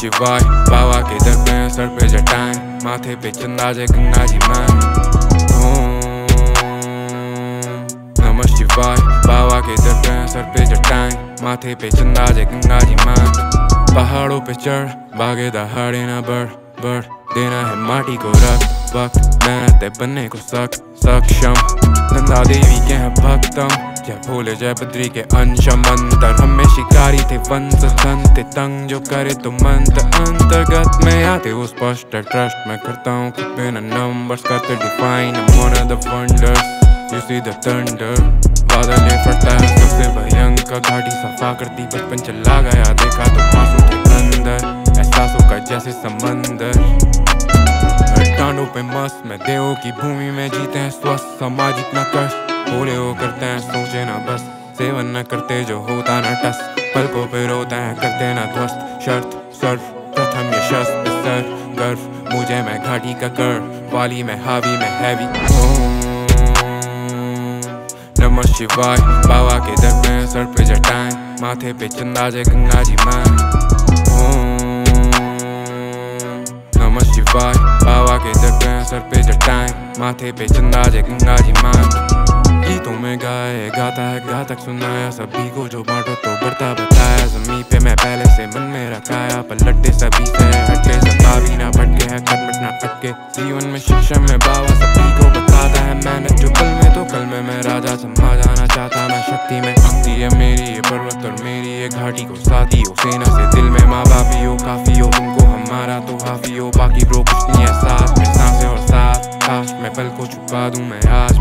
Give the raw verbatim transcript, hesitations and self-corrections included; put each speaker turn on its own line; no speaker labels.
शिवाय बाबा के दर पे सर पे जटाएं, माथे पे चंदा जय गंगा जी मां। ओम नमः शिवाय बाबा के दर पे सर पे जटाएं, माथे पे चंदा जय गंगा जी मां। पहाड़ों पे चढ़ भागे दहाड़े ना बढ़ बढ़, देना है माटी को रख वक्त, मेहनत है बनने को सक सक्षम। नंदा देवी के हैं भक्तम, जय भोले जय बद्री के अंशम अंतर। हमें शिकारी थे वंश संत तंग, जो करे तो मंत्र अंतर्गत में आते वो स्पष्ट ट्रस्ट। मैं करता हूँ खुद पे न नंबर्स करते define, I'm one of the wonders, you see the thunder। बादल ये फटता है सबसे भयंकर, घाटी सफा करती बचपन चला गया, देखा तो आंसू थे अंदर, एहसासों का जैसे समंदर। टांडों पे मस्त मैं देवों की भूमि में जीते हैं स्वस्थ, सामाजिक न कष्ट भोले वो करते हैं सोचे ना बस, सेवन न करते जो होता न टस, पलकों पे रोते हैं करते ना ध्वस्त। शर्त सर्व प्रथम ये शस्त्र सर गर्व, मुझे मैं घाटी का कर वाली में हावी में हैवी। ओम नमः शिवाय बाबा के दर पे सर पे जटाएं, माथे पे चंदा जय गंगा जी मां। ओम नमः शिवाय बाबा के दर पे सर पे जटाएं, माथे पे चंदा जय गंगा जी मां। गीतों में गाए गाता है घातक सुनाया सभी को, जो बांटो तो बढ़ता बताया। जमीन पे मैं पहले से मन में रखाया, पलटते सभी से हटके, सबका भी ना भटके है खटमट ना अटके। जीवन में शिक्षा में बाबा सभी को बताता है, मेहनत जो पल में तो कल में मैं राजा समा जाना चाहता। मैं शक्ति में भक्ति है मेरी ये पर्वत और मेरी ये घाटी को साथी हो, सेना से दिल में माँ बापी हो काफी हो, तुमको हमारा तो हाफी हो, बाकी ब्रो कुछ नहीं है साथ में सांसें और साथ। काश मैं पल को छुपा दूं मैं यार